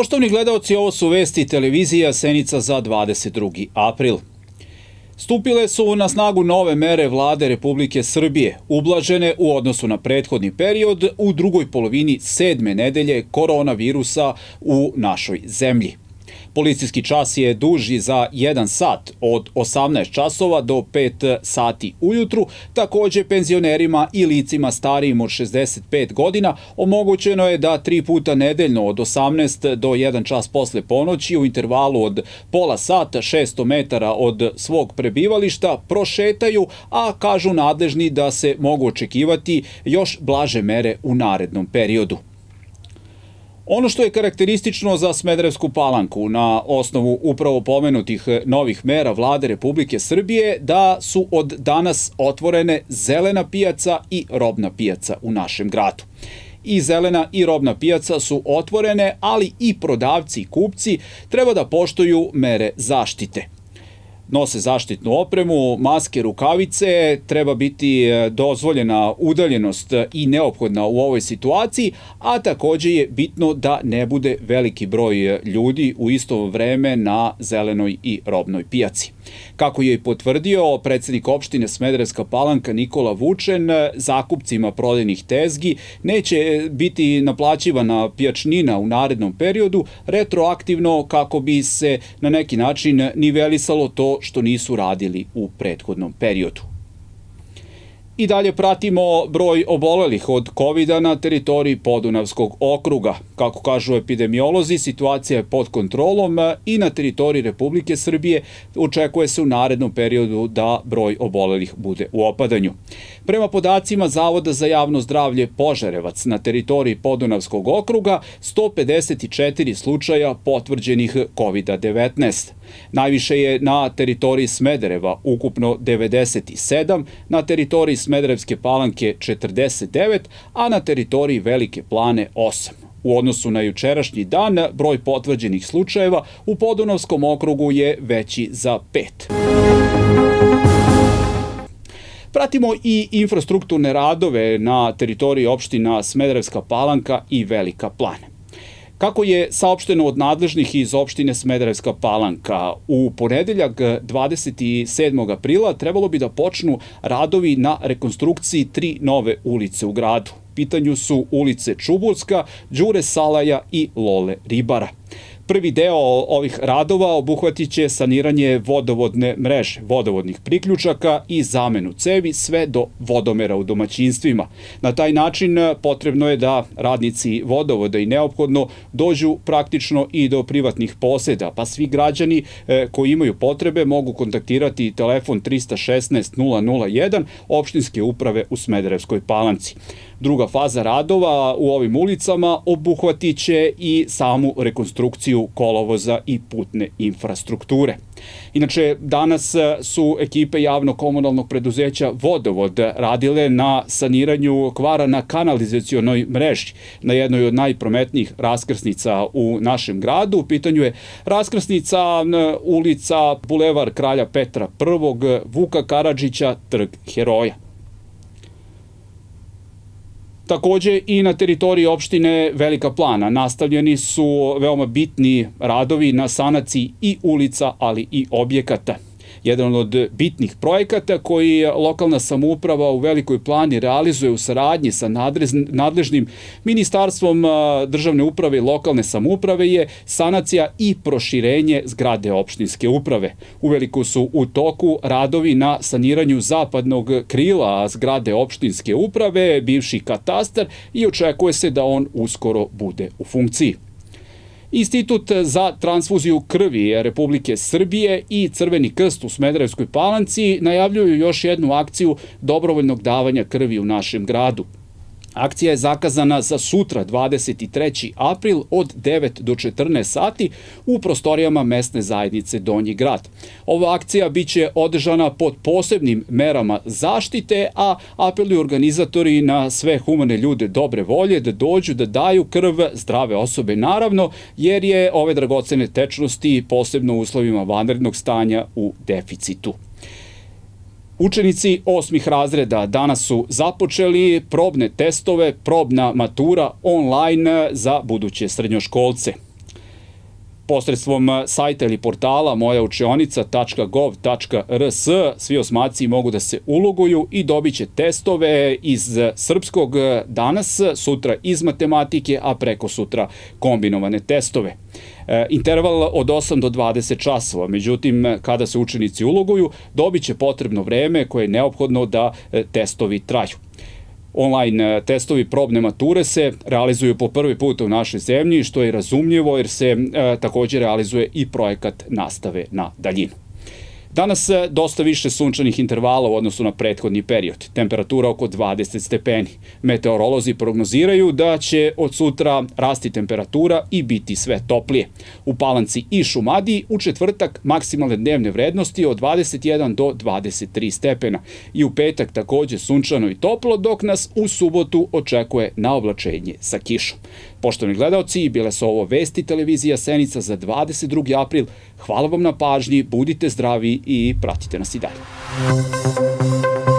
Poštovni gledaoci, ovo su vesti televizija Senica za 22. april. Stupile su na snagu nove mere Vlade Republike Srbije, ublažene u odnosu na prethodni period u drugoj polovini 7. nedelje koronavirusa u našoj zemlji. Policijski čas je duži za 1 sat od 18 časova do 5 sati ujutru. Takođe, penzionerima i licima starijim od 65 godina omogućeno je da 3 puta nedeljno od 18 do 1 čas posle ponoći u intervalu od pola sata 600 metara od svog prebivališta prošetaju, a kažu nadležni da se mogu očekivati još blaže mere u narednom periodu. Ono što je karakteristično za Smederevsku Palanku na osnovu upravo pomenutih novih mera Vlade Republike Srbije da su od danas otvorene zelena pijaca i robna pijaca u našem gradu. I zelena i robna pijaca su otvorene, ali i prodavci i kupci treba da poštuju mere zaštite. Nose zaštitnu opremu, maske, rukavice, treba biti dozvoljena udaljenost i neophodna u ovoj situaciji, a takođe je bitno da ne bude veliki broj ljudi u isto vreme na zelenoj i robnoj pijaci. Kako je i potvrdio predsednik opštine Smederevska Palanka Nikola Vučen, zakupcima prodajnih tezgi neće biti naplaćivana pijačnina u narednom periodu retroaktivno kako bi se na neki način nivelisalo to što nisu radili u prethodnom periodu. I dalje pratimo broj obolelih od COVID-a na teritoriji Podunavskog okruga. Kako kažu epidemiolozi, situacija je pod kontrolom i na teritoriji Republike Srbije očekuje se u narednom periodu da broj obolelih bude u opadanju. Prema podacima Zavoda za javno zdravlje Požarevac, na teritoriji Podunavskog okruga 154 slučaja potvrđenih COVID-19. Najviše je na teritoriji Smedereva, ukupno 97, na teritoriji Smederevske Palanke 49, a na teritoriji Velike Plane 8. U odnosu na jučerašnji dan, broj potvrđenih slučajeva u Podunavskom okrugu je veći za 5. Pratimo i infrastrukturne radove na teritoriji opština Smederevska Palanka i Velika Plana. Kako je saopšteno od nadležnih iz opštine Smederevska Palanka, u ponedeljak 27. aprila trebalo bi da počnu radovi na rekonstrukciji 3 nove ulice u gradu. U pitanju su ulice Čubulska, Đure Salaja i Lole Ribara. Prvi deo ovih radova obuhvatit će saniranje vodovodne mreže, vodovodnih priključaka i zamenu cevi sve do vodomera u domaćinstvima. Na taj način potrebno je da radnici vodovoda i neophodno dođu praktično i do privatnih poseda, pa svi građani koji imaju potrebe mogu kontaktirati telefon 316 001 opštinske uprave u Smederevskoj Palanci. Druga faza radova u ovim ulicama obuhvatit će i samu rekonstrukciju kolovoza i putne infrastrukture. Inače, danas su ekipe javno-komunalnog preduzeća Vodovod radile na saniranju kvara na kanalizacionoj mreži na jednoj od najprometnijih raskrsnica u našem gradu. U pitanju je raskrsnica ulica Bulevar Kralja Petra I, Vuka Karadžića, Trg Heroja. Takođe i na teritoriji opštine Velika Plana nastavljeni su veoma bitni radovi na sanaciji i ulica, ali i objekata. Jedan od bitnih projekata koji lokalna samouprava u Velikoj Plani realizuje u saradnji sa nadležnim Ministarstvom državne uprave i lokalne samouprave je sanacija i proširenje zgrade opštinske uprave. Uveliko su u toku radovi na saniranju zapadnog krila zgrade opštinske uprave, bivši katastar, i očekuje se da on uskoro bude u funkciji. Institut za transfuziju krvi Republike Srbije i Crveni krst u Smederevskoj Palanci najavljuju još jednu akciju dobrovoljnog davanja krvi u našem gradu. Akcija je zakazana za sutra, 23. april od 9 do 14 sati u prostorijama mesne zajednice Donji grad. Ova akcija biće održana pod posebnim merama zaštite, a apeluju organizatori na sve humane ljude dobre volje da dođu da daju krv, zdrave osobe naravno, jer je ove dragocene tečnosti posebno u uslovima vanrednog stanja u deficitu. Učenici 8. razreda danas su započeli probne testove, probna matura online za buduće srednjoškolce. Posredstvom sajta ili portala mojaučionica.gov.rs svi osmaci mogu da se uloguju i dobit će testove iz srpskog danas, sutra iz matematike, a preko sutra kombinovane testove. Interval od 8 do 20 časova, međutim, kada se učenici uloguju, dobit će potrebno vreme koje je neophodno da testovi traju. Online testovi probne mature se realizuju po prvi put u našoj zemlji, što je razumljivo jer se također realizuje i projekat nastave na daljinu. Danas dosta više sunčanih intervala u odnosu na prethodni period. Temperatura oko 20 stepeni. Meteorolozi prognoziraju da će od sutra rasti temperatura i biti sve toplije. U Palanci i Šumadiji u četvrtak maksimalne dnevne vrednosti od 21 do 23 stepena. I u petak također sunčano i toplo, dok nas u subotu očekuje naoblačenje sa kišom. Poštovani gledaoci, bile su ovo vesti televizija Senica za 22. april. Hvala vam na pažnji, budite zdravi i pratite nas i dalje.